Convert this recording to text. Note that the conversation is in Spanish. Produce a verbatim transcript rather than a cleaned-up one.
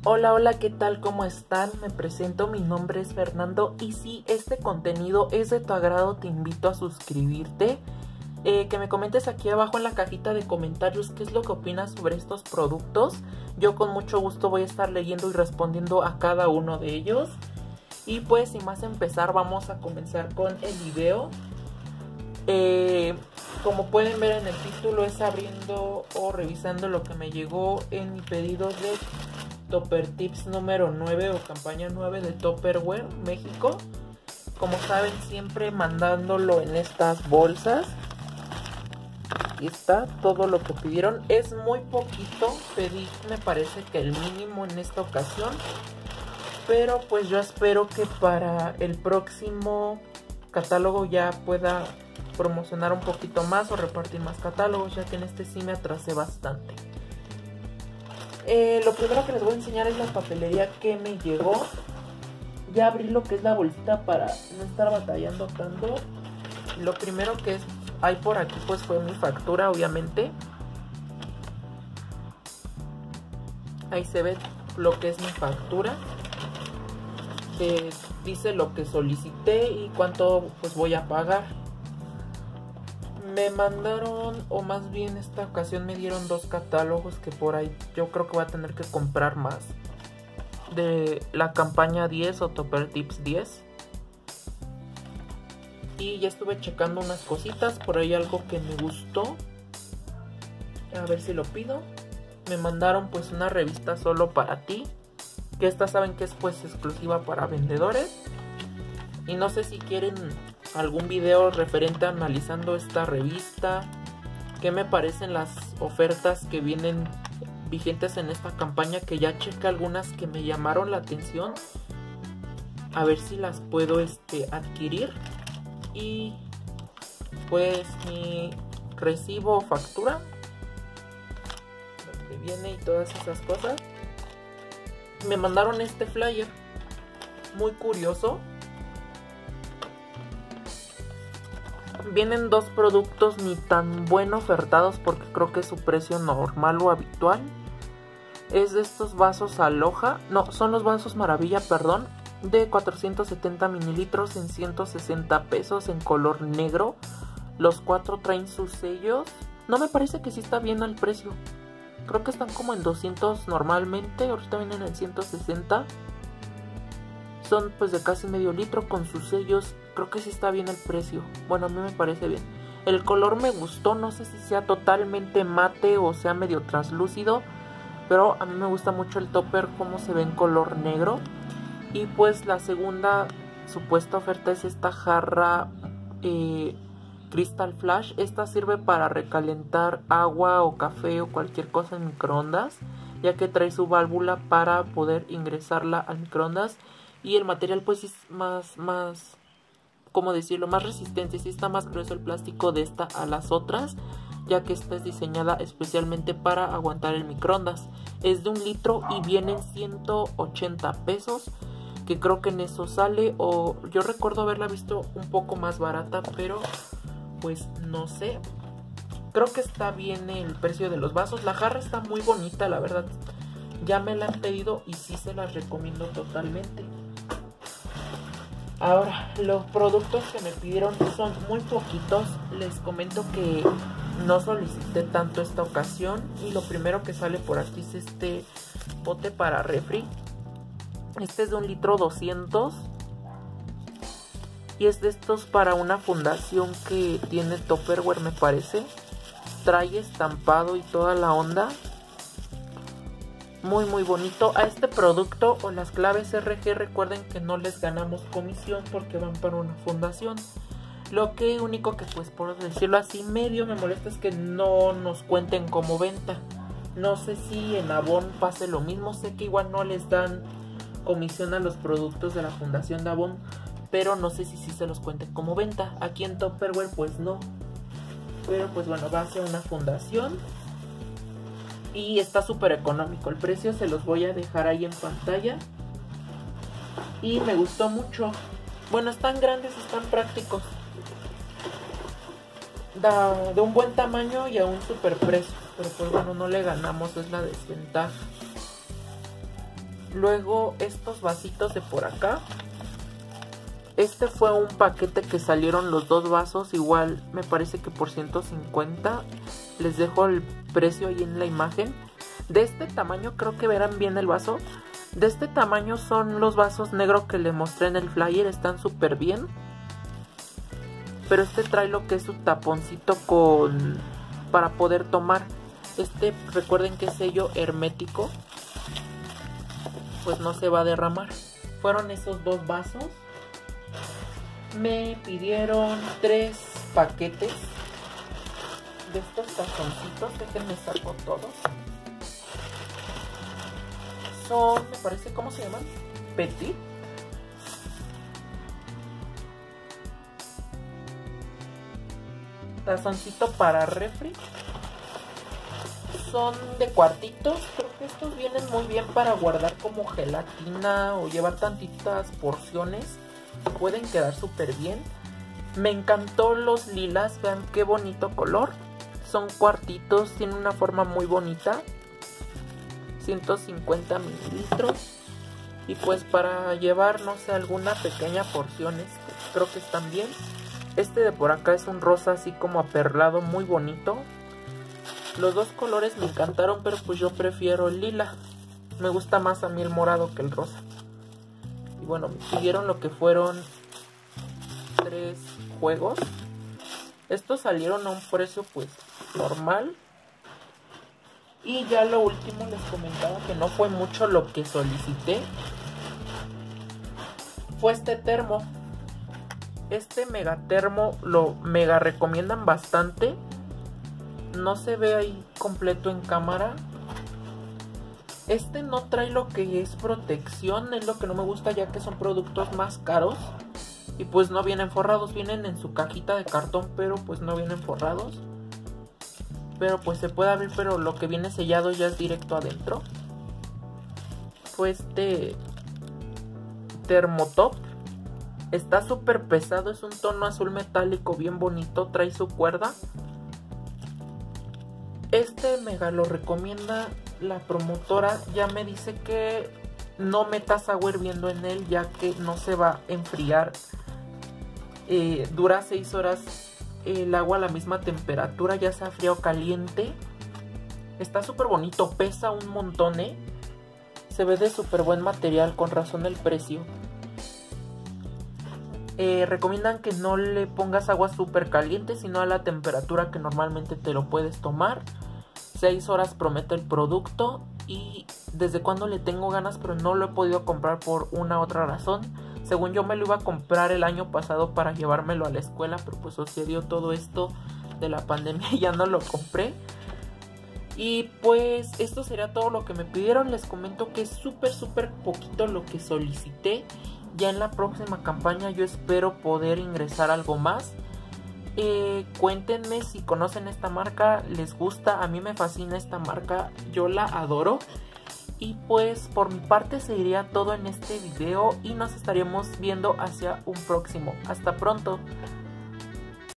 Hola, hola, ¿qué tal? ¿Cómo están? Me presento, mi nombre es Fernando y si este contenido es de tu agrado te invito a suscribirte, eh, que me comentes aquí abajo en la cajita de comentarios qué es lo que opinas sobre estos productos. Yo con mucho gusto voy a estar leyendo y respondiendo a cada uno de ellos. Y pues sin más empezar, vamos a comenzar con el video. Eh, como pueden ver en el título, es abriendo o revisando lo que me llegó en mi pedido de Topper Tips número nueve o campaña nueve de Tupperware México. Como saben, siempre mandándolo en estas bolsas. Aquí está todo lo que pidieron. Es muy poquito, pedí me parece que el mínimo en esta ocasión. Pero pues yo espero que para el próximo catálogo ya pueda promocionar un poquito más o repartir más catálogos, ya que en este sí me atrasé bastante. Eh, lo primero que les voy a enseñar es la papelería que me llegó. Ya abrí lo que es la bolsita para no estar batallando tanto. Lo primero que es, hay por aquí pues fue mi factura, obviamente. Ahí se ve lo que es mi factura. Eh, dice lo que solicité y cuánto pues voy a pagar. Me mandaron, o más bien esta ocasión me dieron dos catálogos que por ahí yo creo que voy a tener que comprar más. De la campaña diez o Topper Tips diez. Y ya estuve checando unas cositas, por ahí algo que me gustó. A ver si lo pido. Me mandaron pues una revista solo para ti. Que esta saben que es pues exclusiva para vendedores. Y no sé si quieren algún video referente a analizando esta revista, qué me parecen las ofertas que vienen vigentes en esta campaña, que ya chequé algunas que me llamaron la atención, a ver si las puedo este, adquirir. Y pues mi recibo o factura, lo que viene y todas esas cosas. Me mandaron este flyer muy curioso. Vienen dos productos ni tan bueno ofertados porque creo que es su precio normal o habitual. Es de estos vasos Aloha. No, son los vasos Maravilla, perdón. De cuatrocientos setenta mililitros en ciento sesenta pesos en color negro. Los cuatro traen sus sellos. No, me parece que sí está bien el precio. Creo que están como en doscientos normalmente. Ahorita vienen en ciento sesenta. Son pues de casi medio litro con sus sellos. Creo que sí está bien el precio. Bueno, a mí me parece bien. El color me gustó. No sé si sea totalmente mate o sea medio translúcido. Pero a mí me gusta mucho el topper como se ve en color negro. Y pues la segunda supuesta oferta es esta jarra eh, Crystal Flash. Esta sirve para recalentar agua o café o cualquier cosa en microondas, ya que trae su válvula para poder ingresarla al microondas. Y el material pues es más, más, ¿cómo decirlo? Más resistente. Sí está más grueso el plástico de esta a las otras, ya que esta es diseñada especialmente para aguantar el microondas. Es de un litro y vienen ciento ochenta pesos, que creo que en eso sale, o yo recuerdo haberla visto un poco más barata, pero pues no sé. Creo que está bien el precio de los vasos. La jarra está muy bonita, la verdad. Ya me la han pedido y sí se las recomiendo totalmente. Ahora, los productos que me pidieron son muy poquitos. Les comento que no solicité tanto esta ocasión. Y lo primero que sale por aquí es este bote para refri. Este es de un litro doscientos. Y es de estos para una fundación que tiene Tupperware, me parece. Trae estampado y toda la onda. Muy muy bonito. A este producto o las claves R G, recuerden que no les ganamos comisión porque van para una fundación. Lo que único que pues por decirlo así medio me molesta es que no nos cuenten como venta. No sé si en Avon pase lo mismo. Sé que igual no les dan comisión a los productos de la fundación de Avon, pero no sé si sí se los cuenten como venta. Aquí en Tupperware pues no. Pero pues bueno, va hacia una fundación. Y está súper económico. El precio se los voy a dejar ahí en pantalla. Y me gustó mucho. Bueno, están grandes, están prácticos. Da, de un buen tamaño y a un super precio. Pero pues bueno, no le ganamos, es la desventaja. Luego estos vasitos de por acá. Este fue un paquete que salieron los dos vasos, igual me parece que por ciento cincuenta. Les dejo el precio ahí en la imagen. De este tamaño, creo que verán bien el vaso. De este tamaño son los vasos negros que les mostré en el flyer, están súper bien. Pero este trae lo que es su taponcito con para poder tomar. Este, recuerden que es sello hermético, pues no se va a derramar. Fueron esos dos vasos. Me pidieron tres paquetes de estos tazoncitos. Déjenme saco todos. Son, me parece, ¿cómo se llaman? Petit. Tazoncito para refri. Son de cuartitos. Creo que estos vienen muy bien para guardar como gelatina o llevar tantitas porciones. Pueden quedar súper bien. Me encantó los lilas. Vean qué bonito color. Son cuartitos. Tienen una forma muy bonita. ciento cincuenta mililitros. Y pues para llevar, no sé, alguna pequeña porción, este, creo que están bien. Este de por acá es un rosa así como aperlado, muy bonito. Los dos colores me encantaron, pero pues yo prefiero el lila. Me gusta más a mí el morado que el rosa. Y bueno, me pidieron lo que fueron tres juegos. Estos salieron a un precio pues normal. Y ya lo último les comentaba que no fue mucho lo que solicité. Fue este termo. Este mega termo lo mega recomiendan bastante. No se ve ahí completo en cámara. Este no trae lo que es protección. Es lo que no me gusta, ya que son productos más caros. Y pues no vienen forrados. Vienen en su cajita de cartón, pero pues no vienen forrados. Pero pues se puede abrir, pero lo que viene sellado ya es directo adentro. Fue este Thermotop. Está súper pesado, es un tono azul metálico bien bonito, trae su cuerda. Este mega lo recomienda la promotora, ya me dice que no metas agua hirviendo en él, ya que no se va a enfriar. Eh, dura seis horas el agua a la misma temperatura, ya sea frío o caliente. Está súper bonito, pesa un montón, ¿eh? Se ve de súper buen material, con razón el precio. Eh, recomiendan que no le pongas agua súper caliente, sino a la temperatura que normalmente te lo puedes tomar. seis horas promete el producto. Y desde cuando le tengo ganas, pero no lo he podido comprar por una otra razón. Según yo me lo iba a comprar el año pasado para llevármelo a la escuela, pero pues sucedió todo esto de la pandemia y ya no lo compré. Y pues esto sería todo lo que me pidieron. Les comento que es súper súper poquito lo que solicité. Ya en la próxima campaña yo espero poder ingresar algo más. Eh, cuéntenme si conocen esta marca, les gusta, a mí me fascina esta marca, yo la adoro. Y pues por mi parte sería todo en este video y nos estaríamos viendo hacia un próximo. Hasta pronto.